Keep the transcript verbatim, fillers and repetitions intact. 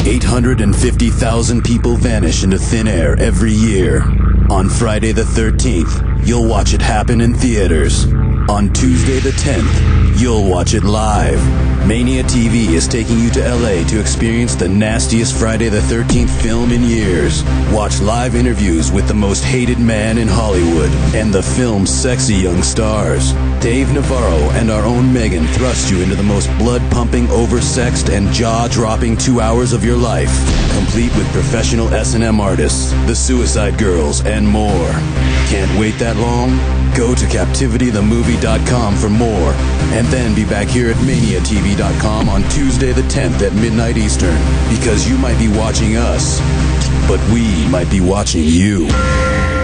eight hundred fifty thousand people vanish into thin air every year. On Friday the thirteenth, you'll watch it happen in theaters. On Tuesday the tenth, you'll watch it live. Mania T V is taking you to L A to experience the nastiest Friday the thirteenth film in years. Watch live interviews with the most hated man in Hollywood and the film's sexy young stars. Dave Navarro and our own Megan thrust you into the most blood-pumping, oversexed, and jaw-dropping two hours of your life, complete with professional S and M artists, the Suicide Girls, and more. Can't wait that long? Go to captivity the movie dot com for more, and then be back here at mania T V dot com on Tuesday the tenth at midnight Eastern, because you might be watching us, but we might be watching you.